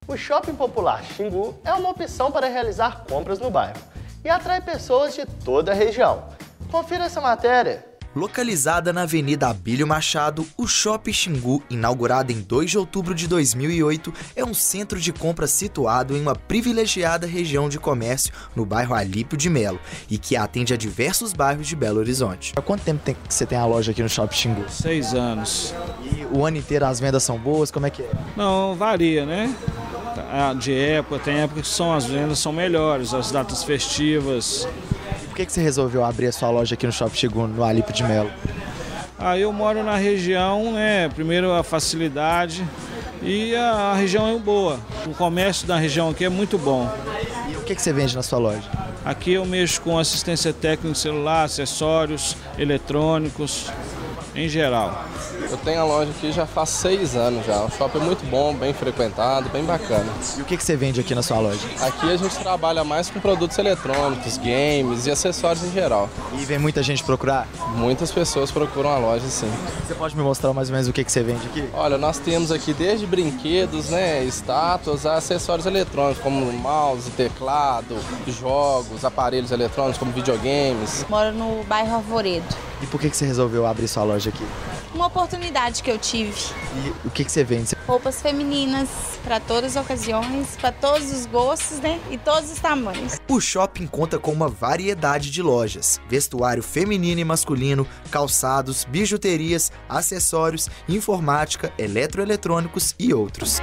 O Shopping Popular Xingu é uma opção para realizar compras no bairro e atrai pessoas de toda a região. Confira essa matéria. Localizada na Avenida Abílio Machado, o Shopping Xingu, inaugurado em 2 de outubro de 2008, é um centro de compras situado em uma privilegiada região de comércio no bairro Alípio de Melo e que atende a diversos bairros de Belo Horizonte. Há quanto tempo que você tem a loja aqui no Shopping Xingu? 6 anos. E o ano inteiro as vendas são boas? Como é que é? Não, varia, né? De época, tem época que as vendas são melhores, as datas festivas. Por que você resolveu abrir a sua loja aqui no Shopping Xingu, no Alípio de Melo? Eu moro na região, né? Primeiro a facilidade e a região é boa. O comércio da região aqui é muito bom. E o que você vende na sua loja? Aqui eu mexo com assistência técnica de celular, acessórios, eletrônicos, em geral. Eu tenho a loja aqui já faz 6 anos já. O shopping é muito bom, bem frequentado, bem bacana. E o que você vende aqui na sua loja? Aqui a gente trabalha mais com produtos eletrônicos, games e acessórios em geral. E vem muita gente procurar? Muitas pessoas procuram a loja, sim. Você pode me mostrar mais ou menos o que você vende aqui? Olha, nós temos aqui desde brinquedos, né, estátuas, a acessórios eletrônicos, como mouse, teclado, jogos, aparelhos eletrônicos, como videogames. Moro no bairro Arvoredo. E por que você resolveu abrir sua loja aqui? Uma oportunidade que eu tive. E o que você vende? Roupas femininas, para todas as ocasiões, para todos os gostos, né? E todos os tamanhos. O shopping conta com uma variedade de lojas, vestuário feminino e masculino, calçados, bijuterias, acessórios, informática, eletroeletrônicos e outros.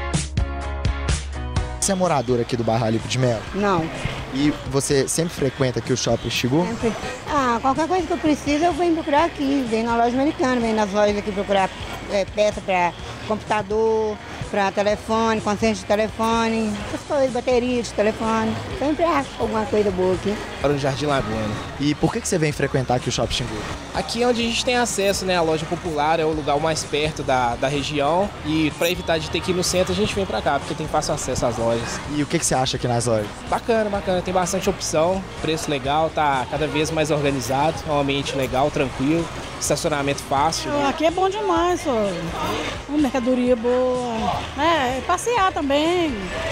Você é morador aqui do bairro Alípio de Melo? Não. E você sempre frequenta aqui o Shopping Xingu? Sempre. Qualquer coisa que eu preciso eu venho procurar aqui. Venho na loja americana, venho nas lojas aqui procurar peça para computador, para telefone, conserto de telefone, essas coisas, bateria de telefone. Sempre acho alguma coisa boa aqui. Para o Jardim Laguna. E por que você vem frequentar aqui o Shopping Xingu? Aqui é onde a gente tem acesso, né? A loja popular é o lugar mais perto da região. E para evitar de ter que ir no centro, a gente vem para cá, porque tem fácil acesso às lojas. E o que você acha aqui nas lojas? Bacana, bacana. Tem bastante opção, preço legal, tá cada vez mais organizado, é um ambiente legal, tranquilo, estacionamento fácil. Aqui é bom demais, só. Uma mercadoria boa, passear também,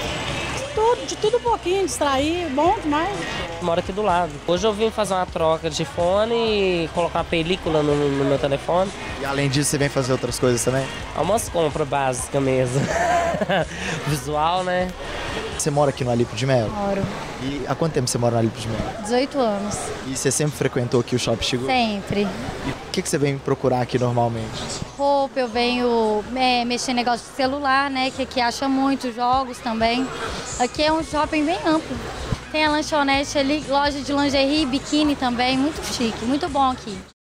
de tudo um pouquinho, distrair, bom demais. Moro aqui do lado. Hoje eu vim fazer uma troca de fone e colocar uma película no meu telefone. E além disso, você vem fazer outras coisas também? Umas compras básicas mesmo. Visual, né? Você mora aqui no Alípio de Melo? Moro. E há quanto tempo você mora no Alípio de Melo? 18 anos. E você sempre frequentou aqui o Shopping Xingu? Sempre. E o que você vem procurar aqui normalmente? Roupa, eu venho mexer em negócio de celular, né? Que aqui acha muito, jogos também. Aqui é um shopping bem amplo. Tem a lanchonete ali, loja de lingerie, biquíni também, muito chique, muito bom aqui.